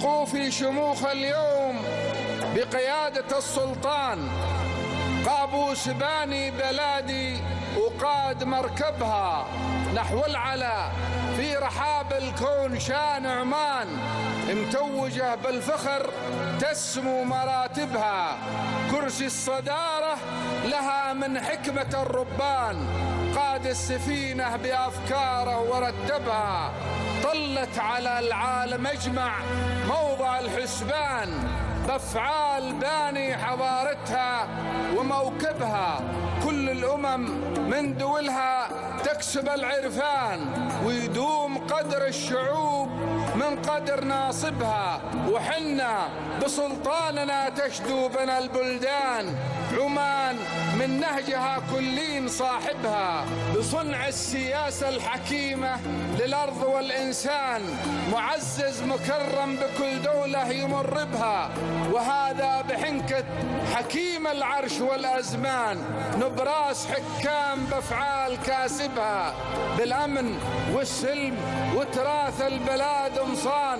وقوفي شموخ اليوم بقيادة السلطان. قابوس باني بلادي وقاد مركبها نحو العلا، في رحاب الكون شان عمان، متوجة بالفخر تسمو مراتبها. كرسي الصدارة لها من حكمة الربان، قاد السفينة بأفكاره ورتبها. طلت على العالم أجمع موضع الحسبان، بأفعال باني حضارتها وموكبها. كل الأمم من دولها تكسب العرفان، ويدوم قدر الشعوب من قدر ناصبها. وحنا بسلطاننا تشدو بنا البلدان، عمان من نهجها كلين صاحبها. بصنع السياسة الحكيمة للأرض والإنسان، معزز مكرم بكل دولة يمر بها. وهذا بحنكة حكيم العرش والأزمان، نبراس حكام بأفعال كاسبها. بالأمن والسلم وتراث البلاد مصان،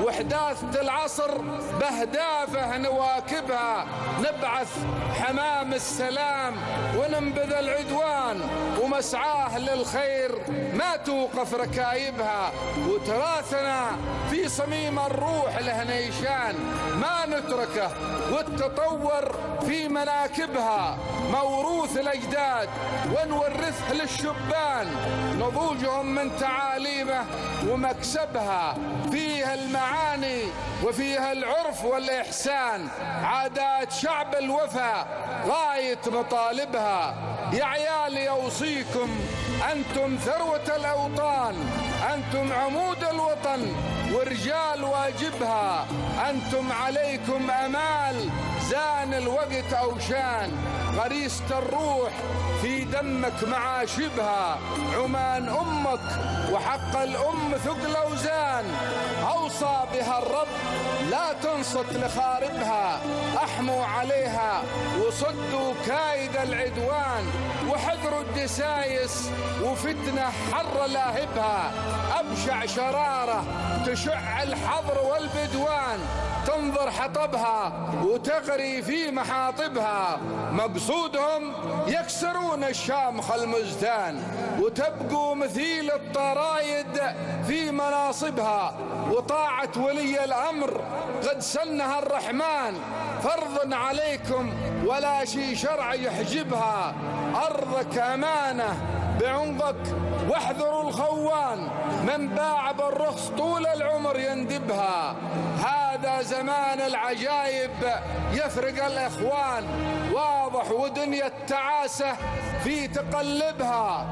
وحداثة العصر بأهدافه نواكبها. نبعث حمام السلام وننبذ العدوان، ومسعاه للخير ما توقف ركايبها. وتراثنا في صميم الروح له نيشان، ما نتركه والتطور في مناكبها. موروث الأجداد ونورثه للشبان، نضوجهم من تعاليمه ومكسبها. فيها المعاني وفيها العرف والإحسان، عادات شعب الوفا غاية مطالبها. يا عيالي أوصيكم أنتم ثروة الأوطان، أنتم عمود الوطن ورجال واجبها. أنتم عليكم أمال زان الوقت أوشان، غريزة الروح في دمك معاشبها. عمان أمك وحق الأم ثقل أوزان، أوصى بها الرب لا تنصت لخاربها. أحموا عليها وصدوا كايد العدوان، وحذروا الدسايس وفتنة حر لاهبها. أبشع شرارة تشع الحظر والبدوان، تنظر حطبها وتغري في محاطبها. مقصودهم يكسرون الشامخ المزدان، وتبقوا مثيل الطرايد في مناصبها. وطاعة ولي الأمر قد سنها الرحمن، فرض عليكم ولا شي شرع يحجبها. أرضك أمانة بعنقك واحذروا الخوان، من باع بالرخص طول العمر يندبها. هذا زمان العجايب يفرق الإخوان، واضح ودنيا التعاسة في تقلبها.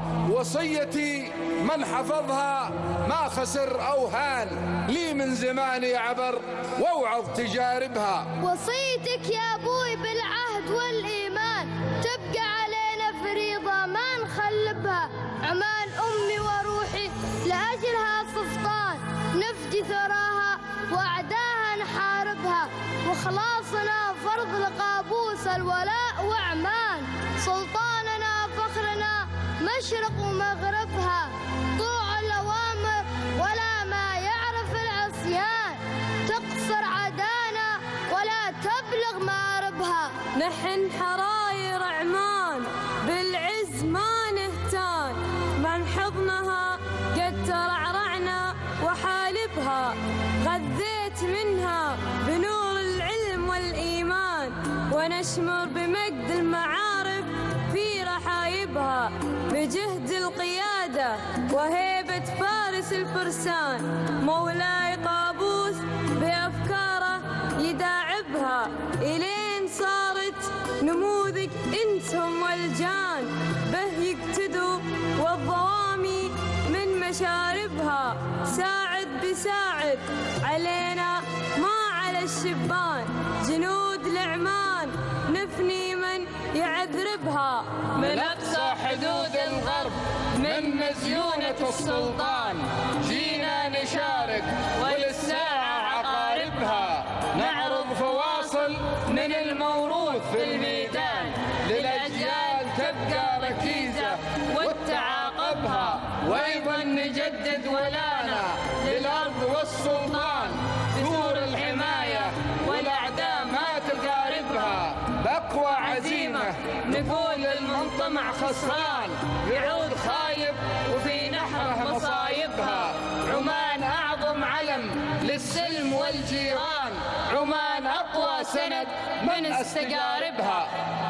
وصيتي من حفظها ما خسر أوهان، لي من زماني عبر واوعظ تجاربها. وصيتك يا أبوي بالعهد والإيمان، تبقى علينا فريضة ما نخلبها. عمان أمي وروحي لأجلها سلطان، نفدي ثراها وأعداها نحاربها. وخلاصنا فرض لقابوس الولاء وعمان، سلطاننا فخرنا مشرق ومغربها. طوع الأوامر ولا ما يعرف العصيان، تقصر عدانا ولا تبلغ مآربها. نحن حراير عمان بالعز ما نهتان، من حضنها قد ترعرعنا وحالبها. غذيت منها بنور العلم والإيمان، ونشمر بمجد المعارف في رحايبها. بجهد القيادة وهيبة فارس الفرسان، مولاي قابوس بأفكاره يداعبها. إلين صارت نموذج إنسهم والجان، به يقتدوا والضوامي من مشاربها. ساعد بساعد علينا ما على الشبان، جنود العمان نفني من يعذربها. من أقصى حدود الغرب من مزيونة السلطان، جينا نشارك وللساعة عقاربها. نعرض فواصل من الموروث في الميدان، للأجيال تبقى ركيزة وتعاقبها. وأيضا نجدد ولانا للأرض والسلطان، دور الحين الحمية نقول المنطمع خسران، يعود خايب وفي نحره مصايبها. عمان أعظم علم للسلم والجيران، عمان أقوى سند من استقاربها.